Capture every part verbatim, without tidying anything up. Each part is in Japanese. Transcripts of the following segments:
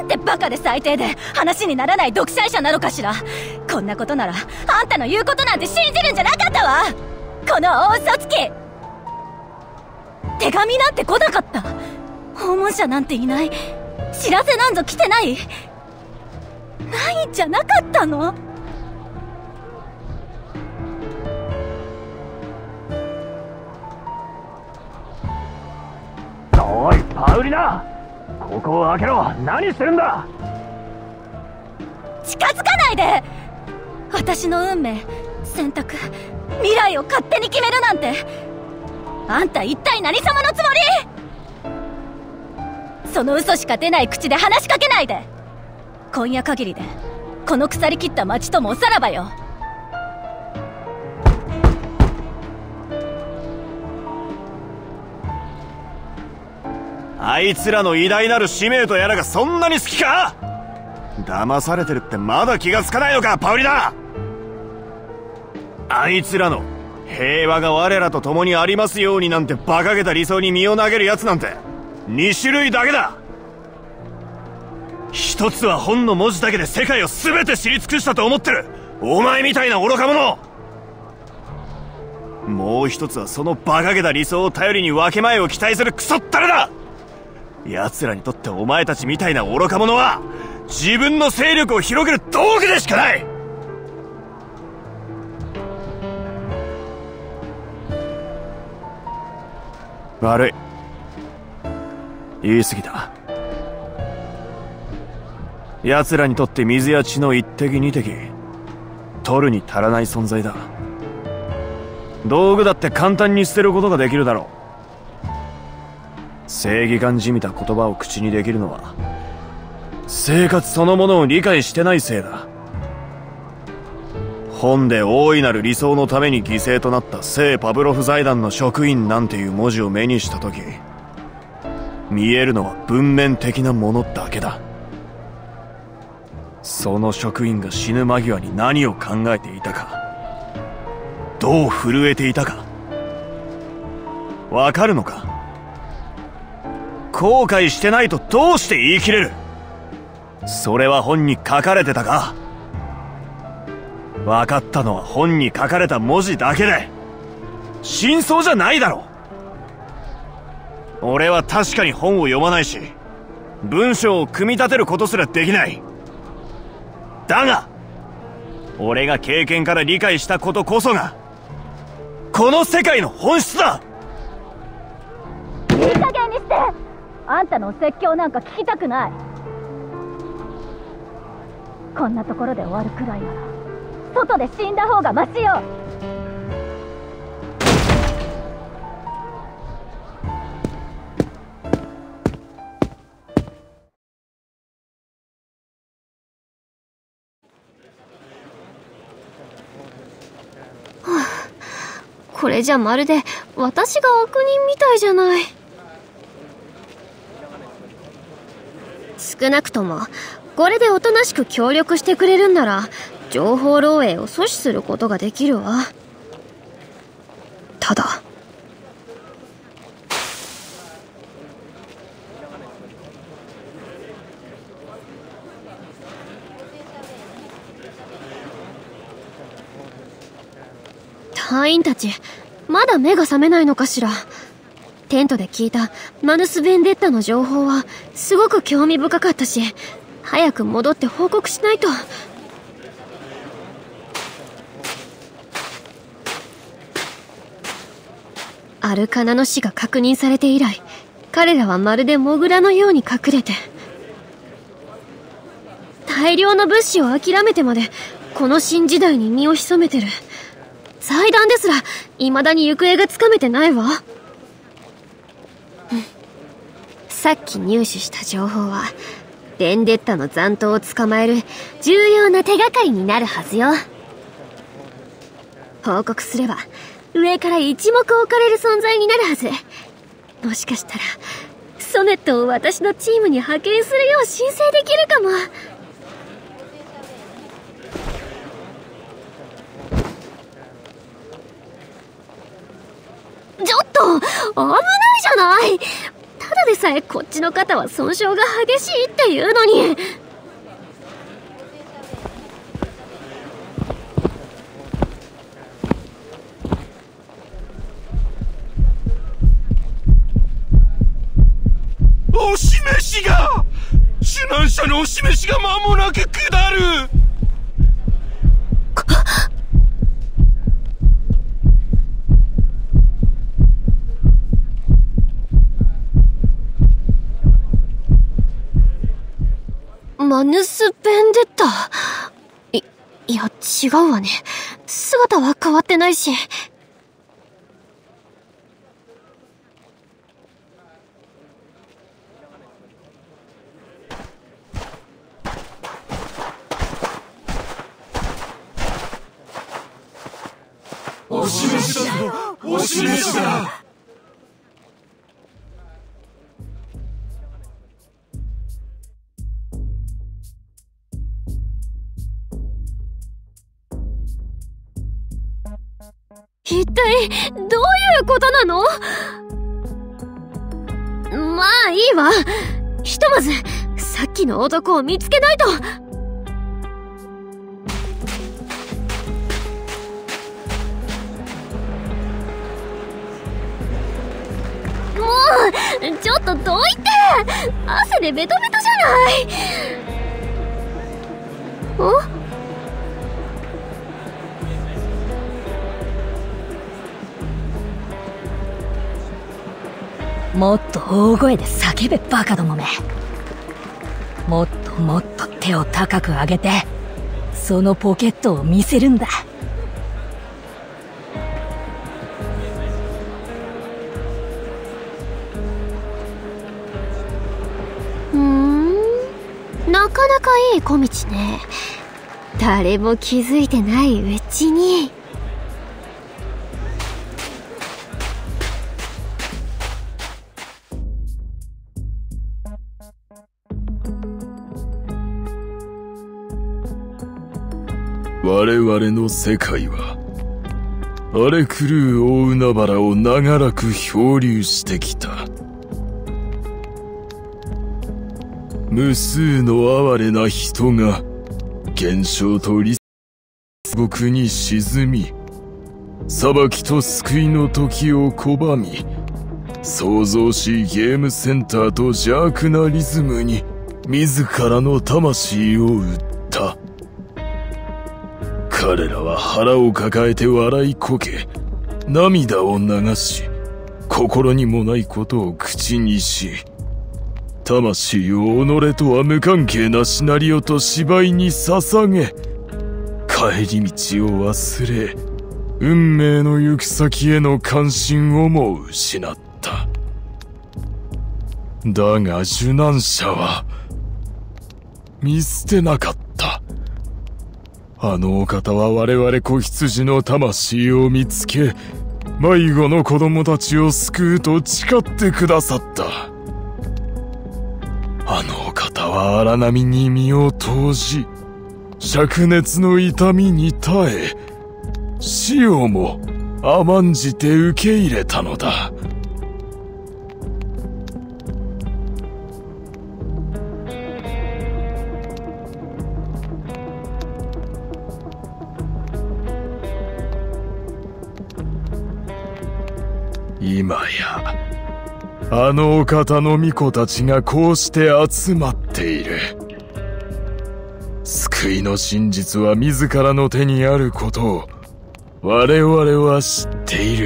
なんてバカで最低で話にならない独裁者なのかしら。こんなことならあんたの言うことなんて信じるんじゃなかったわ。この大嘘つき。手紙なんて来なかった。訪問者なんていない。知らせなんぞ来てない。ないんじゃなかったの？ おいパウリナ、ここを開けろ。何してるんだ。 近づかないで。私の運命、選択、未来を勝手に決めるなんて。あんた一体何様のつもり？その嘘しか出ない口で話しかけないで。今夜限りでこの腐りきった町ともおさらばよ。 あいつらの偉大なる使命とやらがそんなに好きか？騙されてるってまだ気がつかないのかパウリナ。あいつらの平和が我らと共にありますようになんて馬鹿げた理想に身を投げるやつなんてに種類だけだ。一つは本の文字だけで世界を全て知り尽くしたと思ってるお前みたいな愚か者。もう一つはその馬鹿げた理想を頼りに分け前を期待するクソったれだ。奴らにとってお前たちみたいな愚か者は自分の勢力を広げる道具でしかない。悪い、言い過ぎた。奴らにとって水や血の一滴二滴取るに足らない存在だ。道具だって簡単に捨てることができるだろう。正義感じみた言葉を口にできるのは生活そのものを理解してないせいだ。本で大いなる理想のために犠牲となった聖パブロフ財団の職員なんていう文字を目にした時、見えるのは文面的なものだけだ。その職員が死ぬ間際に何を考えていたか、どう震えていたか、わかるのか？後悔してないとどうして言い切れる？それは本に書かれてたか？分かったのは本に書かれた文字だけで真相じゃないだろう。俺は確かに本を読まないし文章を組み立てることすらできない。だが俺が経験から理解したことこそがこの世界の本質だ。 いい加減にして。あんたの説教なんか聞きたくない。こんなところで終わるくらいなら外で死んだ方がマシよ。 これじゃまるで私が悪人みたいじゃない。少なくともこれでおとなしく協力してくれるんなら情報漏洩を阻止することができるわ。ただ隊員たちまだ目が覚めないのかしら。テントで聞いたマヌス・ベンデッタの情報はすごく興味深かったし、早く戻って報告しないと。アルカナの死が確認されて以来、彼らはまるでモグラのように隠れて、大量の物資を諦めてまでこの新時代に身を潜めてる。祭壇ですら未だに行方がつかめてないわ。さっき入手した情報はベンデッタの残党を捕まえる重要な手がかりになるはずよ。報告すれば上から一目置かれる存在になるはず。もしかしたらソネットを私のチームに派遣するよう申請できるかも。ちょっと危ないじゃない。ただででさえこっちの肩は損傷が激しいっていうのに。 おしめしが受難者のおしめしが間もなく下る。 マヌス・ベンデッタ。い、いや違うわね。姿は変わってないし。 おしめしだぞ、おしめしだ。 一体どういうことなの？まあいいわ。ひとまずさっきの男を見つけないと。もうちょっとどいて。汗でベトベトじゃない。お？ もっと大声で叫べ、バカどもめ。もっともっと手を高く上げてそのポケットを見せるんだ。 ふーん、なかなかいい小道ね。誰も気づいてないうちに。 我々の世界は荒れ狂う大海原を長らく漂流してきた。無数の哀れな人が現象と理獄に沈み、裁きと救いの時を拒み、創造しゲームセンターと邪悪なリズムに自らの魂を売った。彼らは腹を抱えて笑いこけ、涙を流し、心にもないことを口にし、魂を己とは無関係なシナリオと芝居に捧げ、帰り道を忘れ、運命の行く先への関心をも失った。だが受難者は見捨てなかった。あのお方は我々子羊の魂を見つけ、迷子の子供たちを救うと誓ってくださった。あのお方は荒波に身を投じ、灼熱の痛みに耐え、死をも甘んじて受け入れたのだ。今やあのお方の御子たちがこうして集まっている。救いの真実は自らの手にあることを我々は知っている。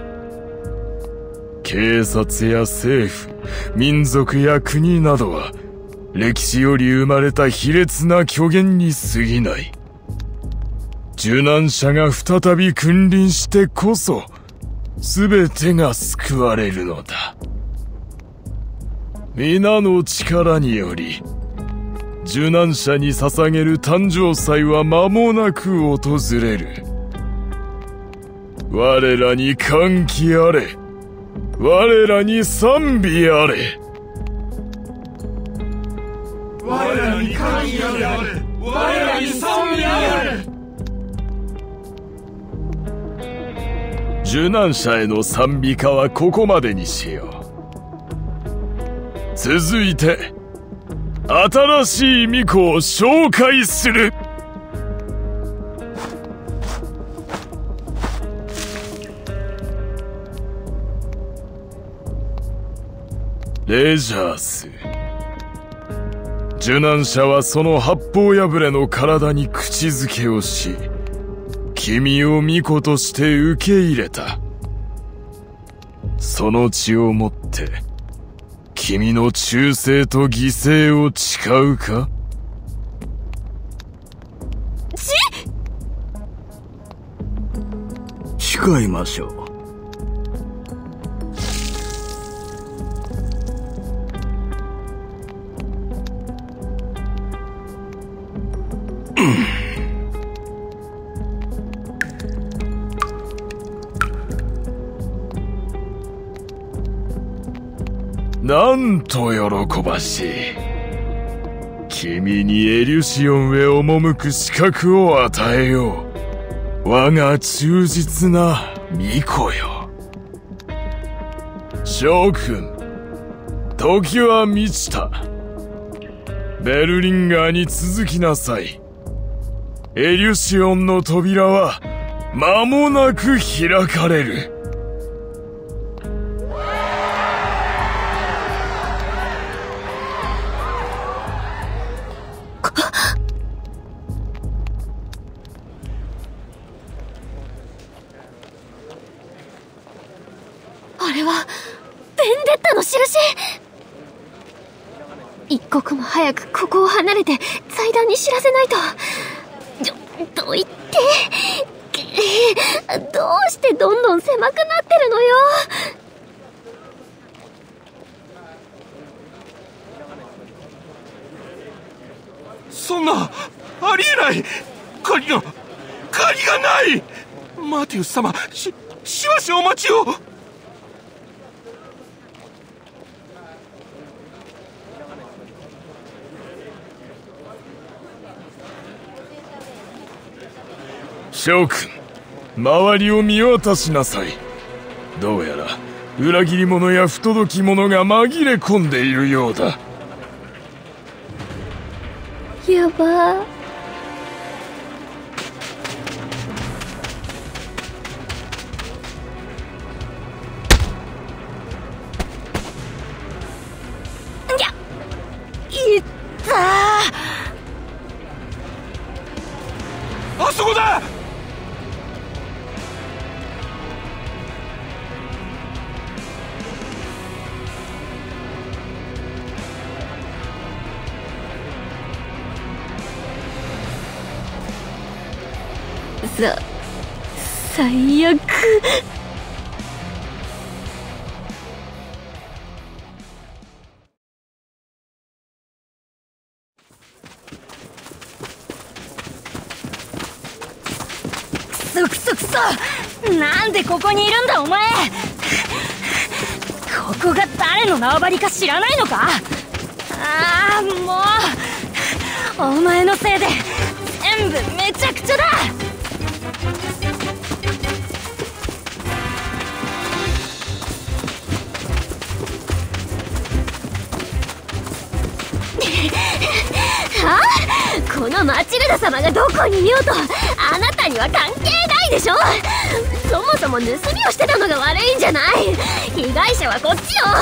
警察や政府、民族や国などは歴史より生まれた卑劣な虚言に過ぎない。受難者が再び君臨してこそ全てが救われるのだ。皆の力により受難者に捧げる誕生祭は間もなく訪れる。我らに歓喜あれ、我らに賛美あれ。我らに歓喜あれ、我らに賛美あれ。受難者への賛美歌はここまでにしよう。 続いて新しい巫女を紹介する。レジャース。受難者はその八方破れの体に口づけをし、君を巫女として受け入れた。その血をもって君の忠誠と犠牲を誓うか？ ち？誓いましょう。 なんと喜ばしい。君にエリュシオンへ赴く資格を与えよう。我が忠実な巫女よ。諸君、時は満ちた。ベルリンガーに続きなさい。エリュシオンの扉は間もなく開かれる。 あれはベンデッタの印。一刻も早くここを離れて財団に知らせないと。ど、どう言ってどうしてどんどん狭くなってるのよ。 そんな、ありえない。鍵が鍵がない。マティウス様、ししばしお待ちを。 諸君、周りを見渡しなさい。どうやら裏切り者や不届き者が紛れ込んでいるようだ。 やばー。 あそこだ。 さ、最悪。 クソクソクソ、なんでここにいるんだお前。ここが誰の縄張りか知らないのか。ああもうお前のせいで全部めちゃくちゃだ。 はあ、このマチルダ様がどこにいようとあなたには関係ないでしょ。そもそも盗みをしてたのが悪いんじゃない。被害者はこっちよ。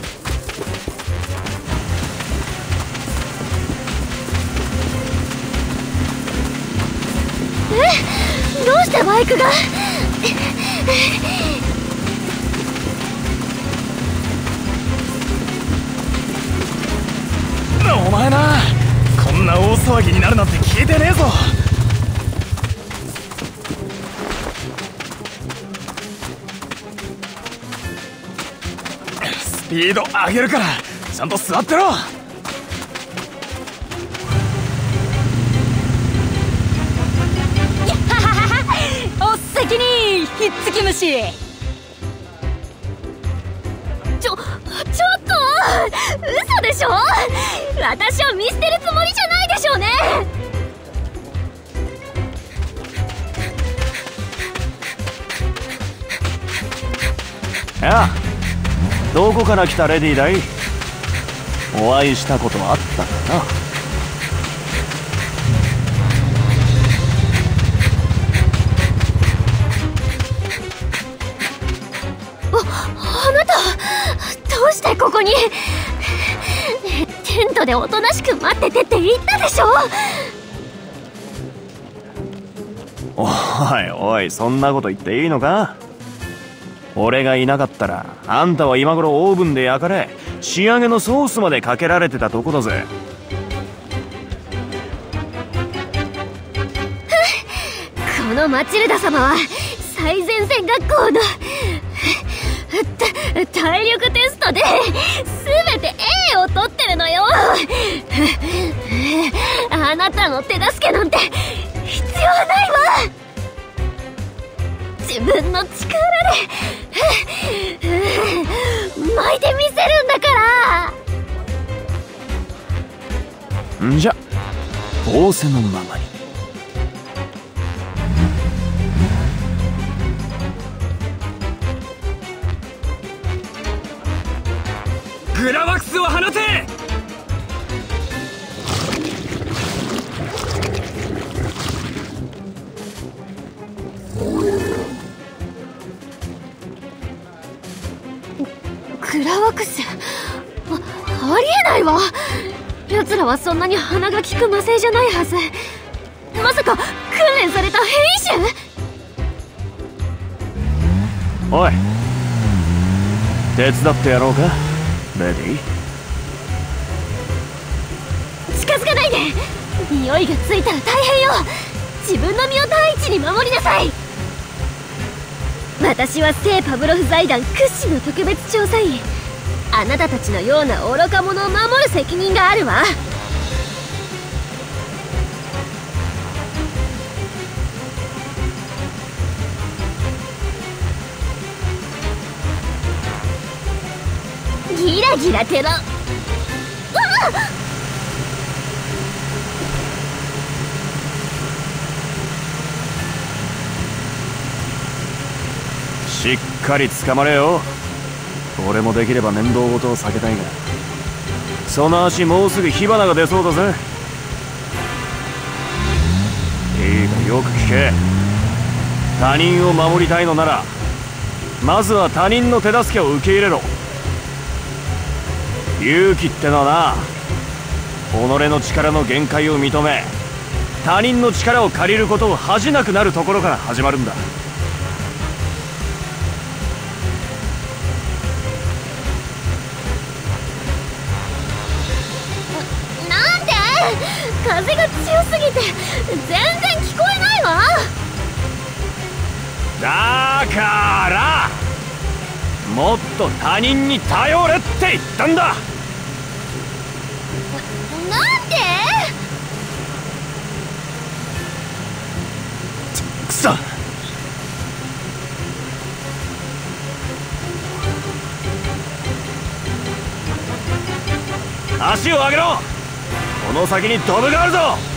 え、どうしてバイクが。 お前な、こんな大騒ぎになるなんて聞いてねえぞ。スピード上げるからちゃんと座ってろ。 おっ先にひっつき虫。 ちょ、ちょっと嘘でしょ。私を見捨てるつもりじゃないでしょうね。 ああ、どこから来たレディーだい？ お会いしたことあったかな。 あなた、どうしてここに？テントでおとなしく待っててって言ったでしょ。 おいおい、そんなこと言っていいのか。俺がいなかったらあんたは今頃オーブンで焼かれ、仕上げのソースまでかけられてたとこだぜ。 このマチルダ様は最前線学校の体力テストで全て エー を取ってるのよ。あなたの手助けなんて必要ないわ。自分の力で巻いてみせるんだから。 んじゃ仰せのままに。 グラワックスを放て。 グラワックス、あ、ありえないわ。奴らはそんなに鼻が利く魔性じゃないはず。まさか訓練された変異種？ おい、手伝ってやろうかレディ。 近づかないで。匂いがついたら大変よ。自分の身を第一に守りなさい。私は聖パブロフ財団屈指の特別調査員。あなたたちのような愚か者を守る責任があるわ。ギラギラテロ。 しっかり捕まれよ。俺もできれば面倒事を避けたいが、その足もうすぐ火花が出そうだぜ。いいかよく聞け。他人を守りたいのならまずは他人の手助けを受け入れろ。勇気ってのはな、己の力の限界を認め他人の力を借りることを恥じなくなるところから始まるんだ。 なんで？風が強すぎて全然聞こえないわ。 だからもっと他人に頼れって言ったんだ。 なんで？ くそ。足を上げろ。この先にドブがあるぞ。